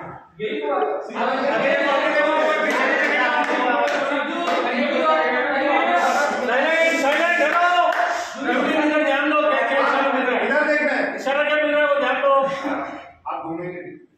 यही तो ध्यान दो, क्या क्या इधर देखना है, इशारा क्या मिल रहा है वो ध्यान दो। आप घूमेंगे